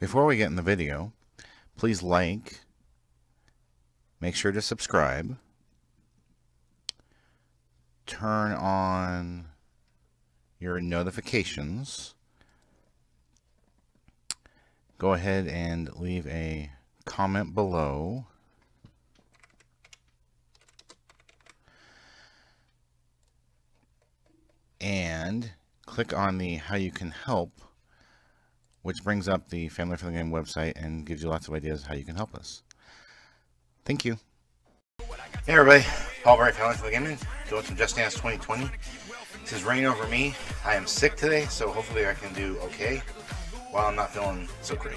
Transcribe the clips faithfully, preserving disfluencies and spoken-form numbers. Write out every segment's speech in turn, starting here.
Before we get in the video, please like, make sure to subscribe, turn on your notifications, go ahead and leave a comment below, and click on the how you can help, which brings up the Family Friendly Game website and gives you lots of ideas how you can help us. Thank you. Hey everybody, Paul Bright, Family Friendly Gaming, doing some Just Dance twenty twenty. This is rain over me. I am sick today, so hopefully I can do okay while I'm not feeling so great.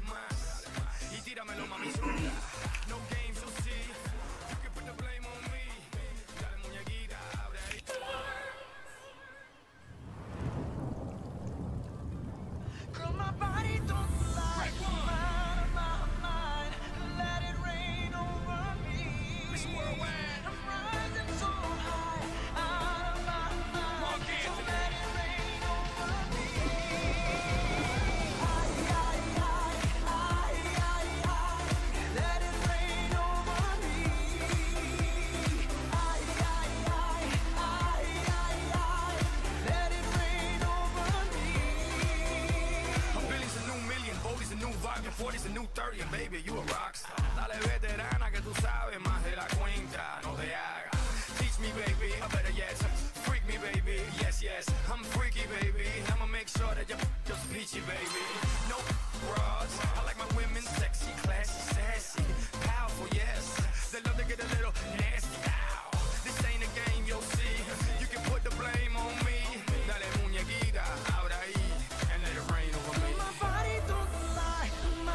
forty's a new thirty, and baby, you a rockstar. Dale veterana que tú sabes más de la cuenta, no te hagas. Teach me, baby, I better yes. Freak me, baby, yes, yes. I'm freaky, baby. I'ma make sure that you're just peachy, baby. No bras. I like my women sexy, classy, sassy, powerful, yes. They love to get a little nasty. Ow. This ain't a game, you'll see. You can put the blame on me. Dale muñequita, ahora ahí, and let it rain over me. My body don't lie.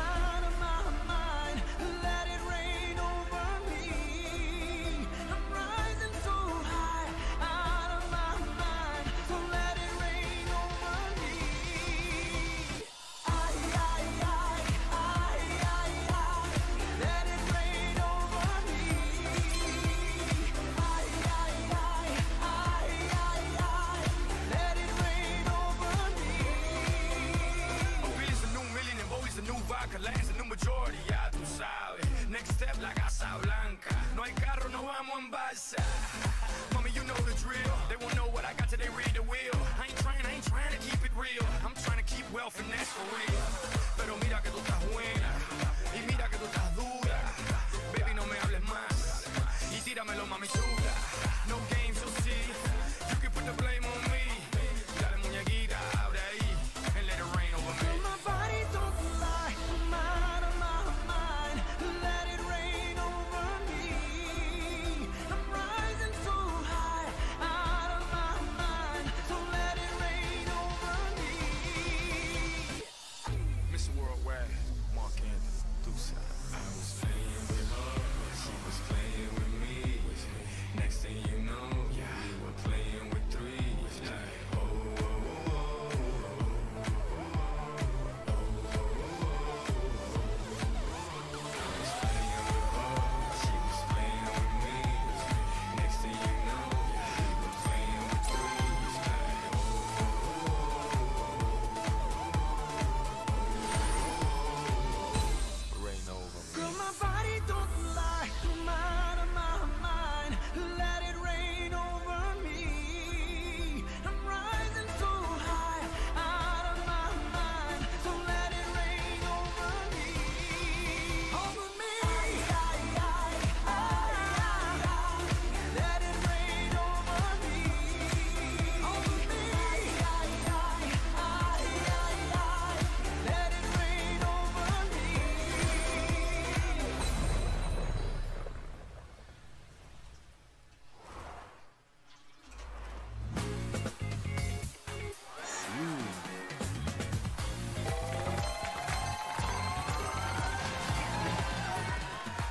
Lands a new majority, ya tú sabes. Next step, la Casa Blanca. No hay carro, no vamos en balsa. Mommy, you know the drill. They won't know what I got till they read the wheel. I ain't trying, I ain't trying to keep it real. I'm trying to keep wealth and that's for real. Pero mira que tú estás buena y mira que tú estás dura. Baby, no me hables más y tíramelo, mami chula. No games, you'll see. You can put the blame on me. Dale muñequita, abre ahí and let it rain over me. My body don't lie.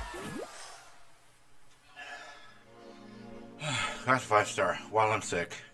That's five star while I'm sick.